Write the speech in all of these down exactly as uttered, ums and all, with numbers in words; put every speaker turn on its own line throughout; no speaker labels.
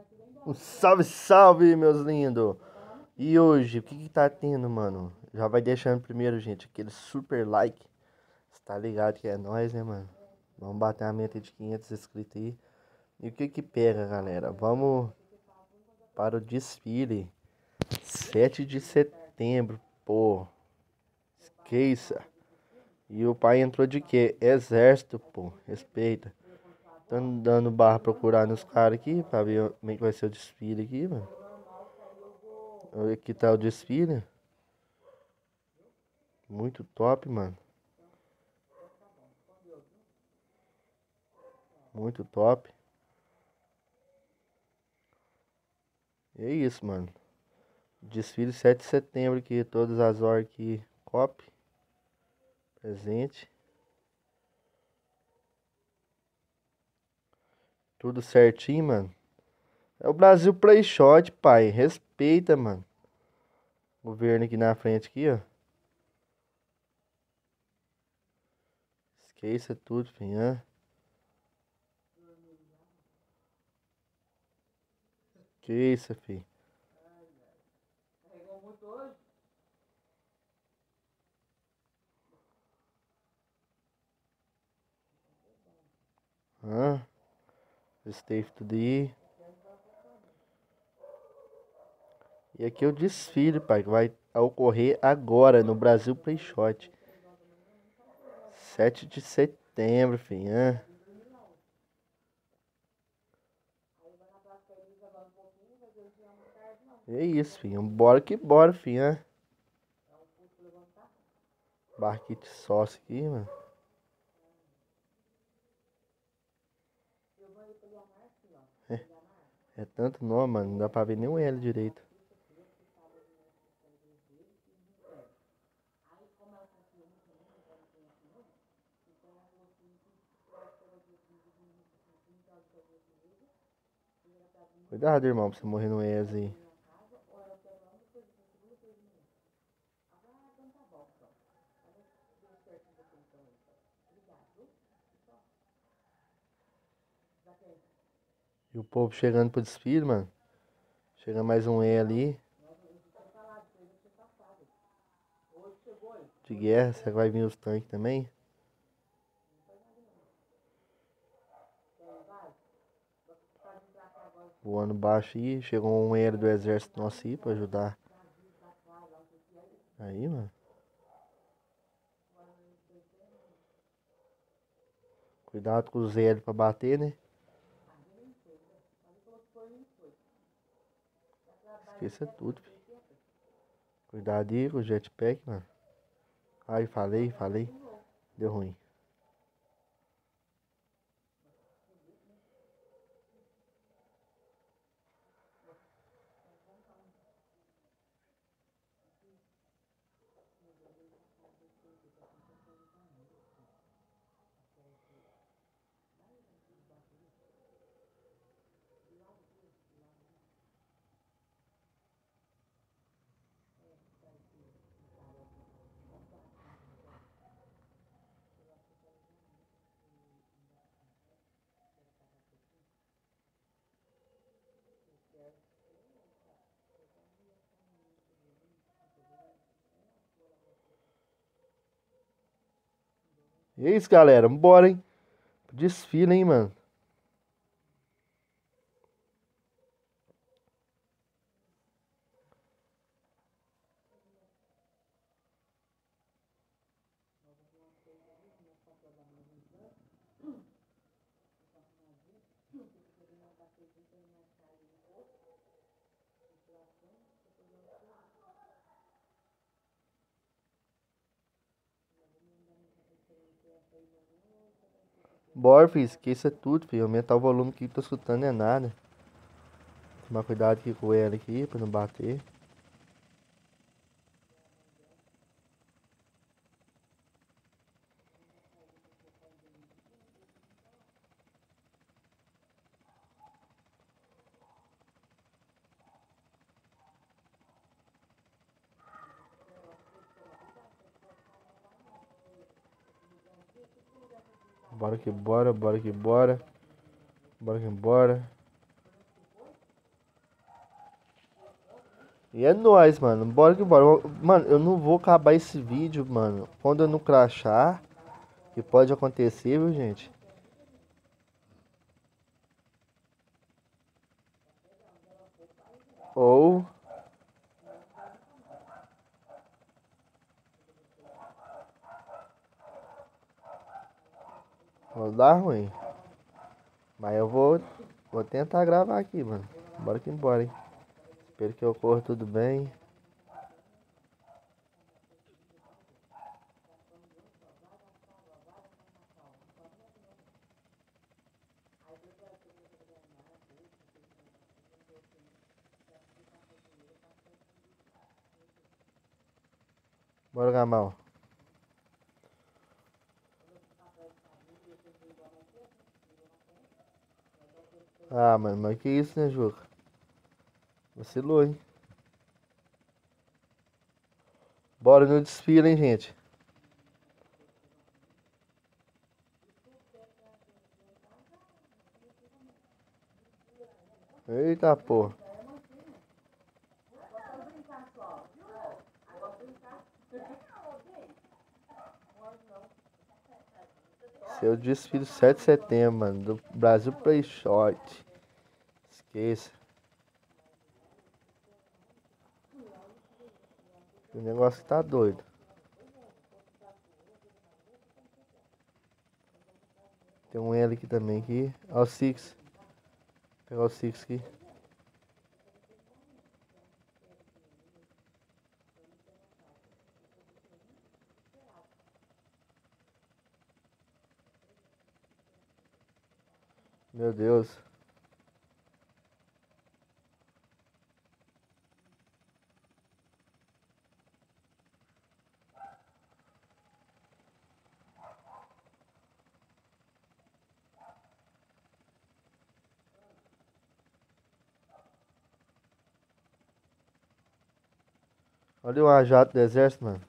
Um salve, salve, meus lindos! E hoje, o que que tá tendo, mano? Já vai deixando primeiro, gente, aquele super like. Você tá ligado que é nóis, né, mano? Vamos bater a meta de quinhentos inscritos aí. E o que que pega, galera? Vamos para o desfile. sete de setembro, pô. Esqueça. E o pai entrou de quê? Exército, pô. Respeita. Tô dando barra procurar nos caras aqui pra ver como é que vai ser o desfile aqui, mano. Aqui tá o desfile. Muito top, mano. Muito top. E é isso, mano. Desfile sete de setembro aqui. Todas as horas aqui. Cop. Presente. Tudo certinho, mano. É o Brasil Play Shot, pai. Respeita, mano. Governo aqui na frente aqui, ó. Esqueça tudo, filho. Hã? Que isso, filho. Hã? Esteve tudo aí. E aqui é o desfile, pai, que vai ocorrer agora no Brasil Play Shot. sete de setembro, filho. Hã? É isso, filho. Bora que bora, filho. Hã? Barquete sócio aqui, mano. É, é tanto nome, mano. Não dá pra ver nem o L direito. Cuidado, irmão, pra você morrer no E S aí. E o povo chegando pro desfile, mano. Chega mais um E ali. De guerra, será que vai vir os tanques também? Voando baixo aí. Chegou um E do exército nosso aí pra ajudar. Aí, mano. Cuidado com os L pra bater, né? Esqueça tudo, filho. Cuidado aí com o jetpack, mano. Ai, falei, falei. Deu ruim. E é isso, galera. Vambora, hein? Desfile, hein, mano. Bora, filho. Esqueça tudo, filho. Aumentar o volume que tô escutando é nada. Tomar cuidado aqui com ela aqui pra não bater. Bora que bora, bora que bora. Bora que bora. E é nóis, mano. Bora que bora. Mano, eu não vou acabar esse vídeo, mano. Quando eu não crashar, que pode acontecer, viu, gente? Ou vou dar ruim. Mas eu vou, vou tentar gravar aqui, mano. Bora que embora, hein? Espero que ocorra tudo bem. Bora, Gamal. Ah, mano, mas que isso, né, Juca? Vacilou, hein? Bora no desfile, hein, gente? Eita, porra. Seu desfile sete de setembro, mano. Do Brasil Play Short. Esqueça. O negócio tá doido. Tem um L aqui também aqui. Ó o Six. Vou pegar o Six aqui. Meu Deus. Olha o jato do exército, mano.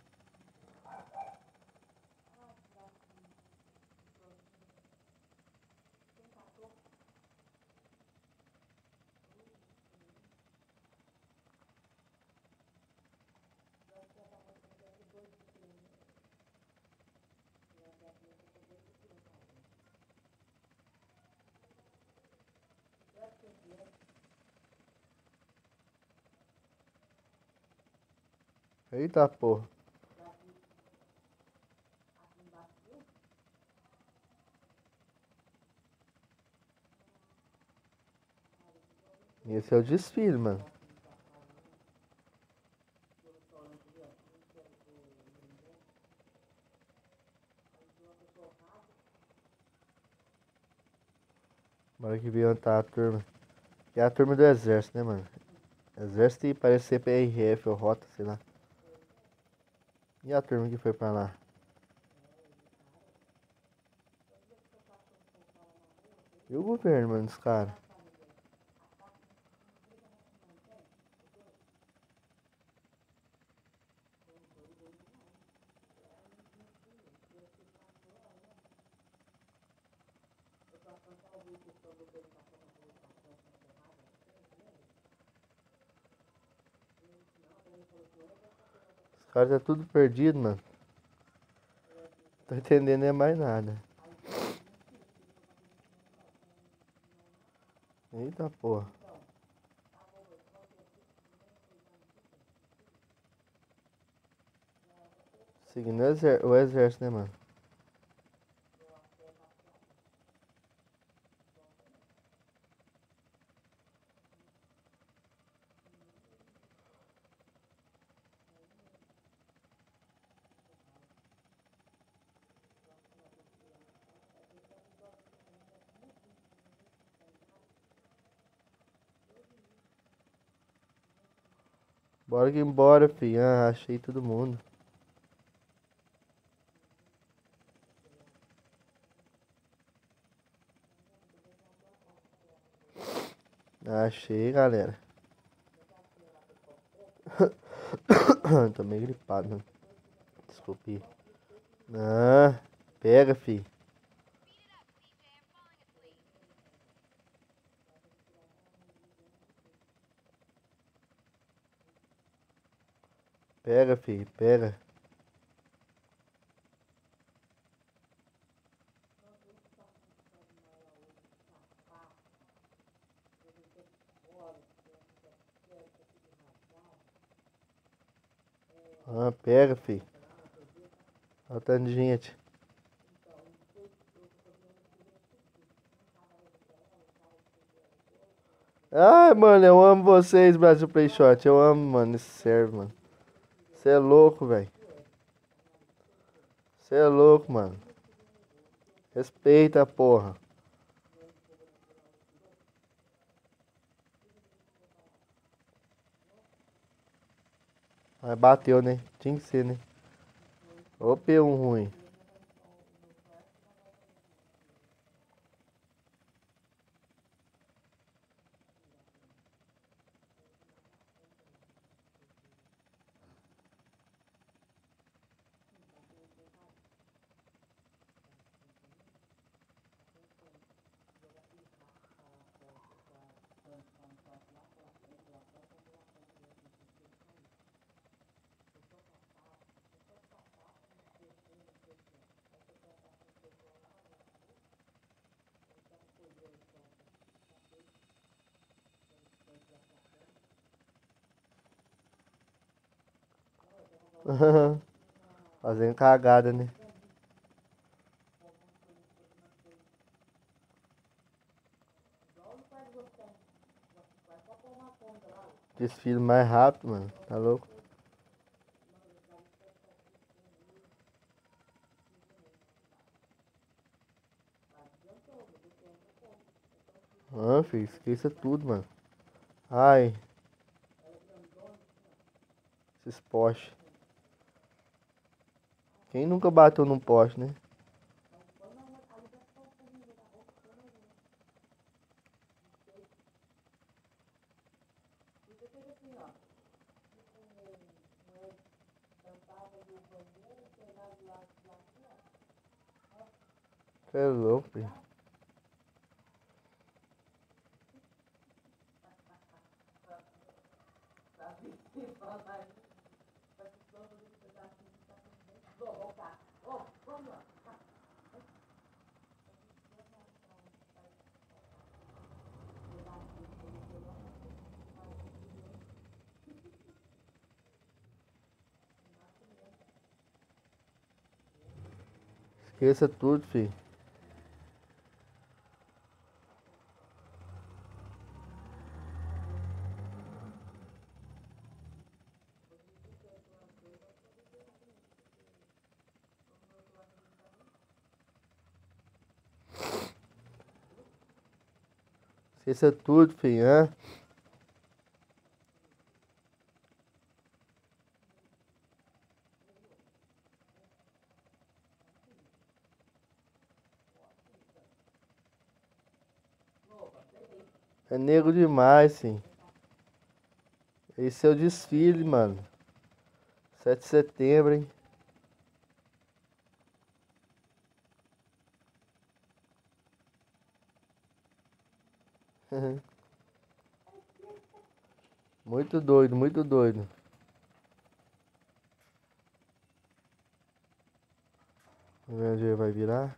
Eita, porra. Esse é o desfile, mano. Bora que ver onde tá a turma. E é a turma do exército, né, mano? Exército e parece ser P R F ou Rota, sei lá. E a turma que foi pra lá? E o governo, mano, dos caras? Os caras tá tudo perdido, mano. Tô entendendo é mais nada. Eita porra. Seguindo o, exer o exército, né, mano? Bora que embora, filho. Ah, achei todo mundo. Achei, galera. Tô meio gripado, mano. Desculpe. Ah, pega, fi. Pega, filho, pega. Ah, pega, filho. Olha o tanto de gente. Ai, mano, eu amo vocês, Brasil Play Shot. Eu amo, mano, esse serve, mano. Você é louco, velho. Você é louco, mano. Respeita, porra. Mas bateu, né? Tinha que ser, né? Ô, P um ruim. Fazendo cagada, né? Desfile mais rápido, mano. Tá louco? Ah, filho, esqueça tudo, mano. Ai, esses postes. Quem nunca bateu num poste, né? Você é louco, filho. Esqueça tudo, filho. Esqueça tudo, filho, hã? É nego demais, sim. Esse é o desfile, mano. sete de setembro, hein? Muito doido, muito doido. Vamos ver onde ele vai virar.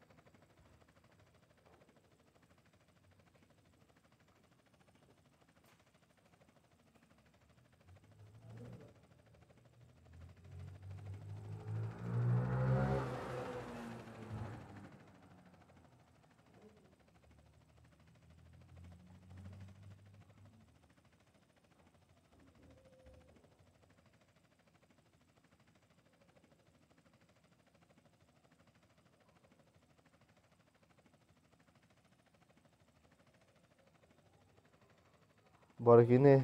Bora aqui, né?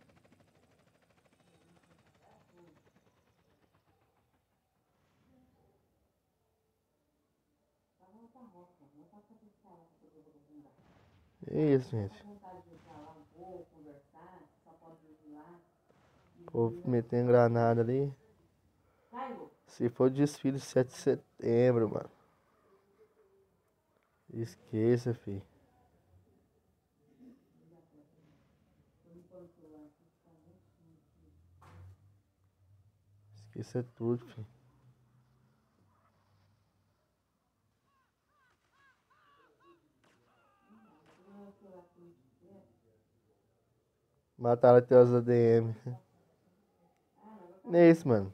É isso, gente. O povo metendo granada ali. Se for desfile sete de setembro, mano. Esqueça, filho. Isso é tudo, filho. Mataram até os A D M. É isso, mano.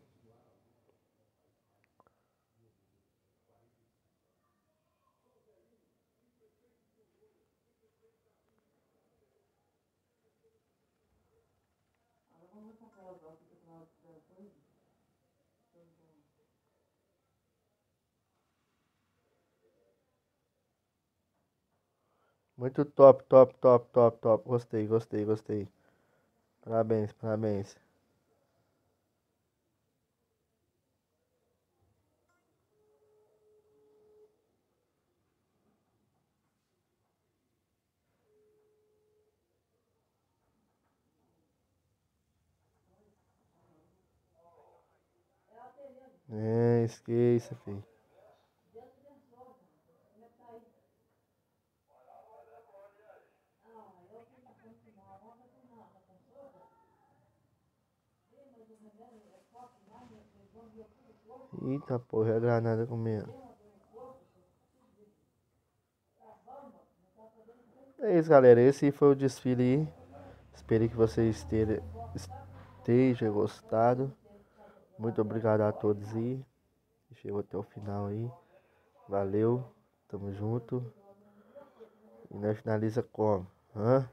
Muito top, top, top, top, top. Gostei, gostei, gostei. Parabéns, parabéns. É, esqueça, filho. Eita porra, é a granada comendo. É isso, galera. Esse foi o desfile aí. Espero que vocês estejam estejam gostado. Muito obrigado a todos aí. Que chegou até o final aí. Valeu. Tamo junto. E nós finaliza como? Hã?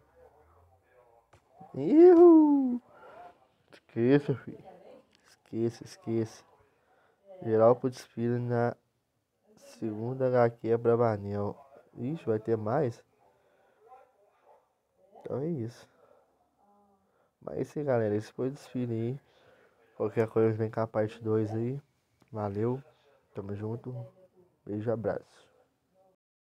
Ihu! Esqueça, filho. Esqueça, esqueça. Geral pro desfile na segunda H Q é Bravanel. Ixi, vai ter mais? Então é isso. Mas é isso aí, galera. Esse foi o desfile aí. Qualquer coisa vem com a parte dois aí. Valeu. Tamo junto. Beijo e abraço.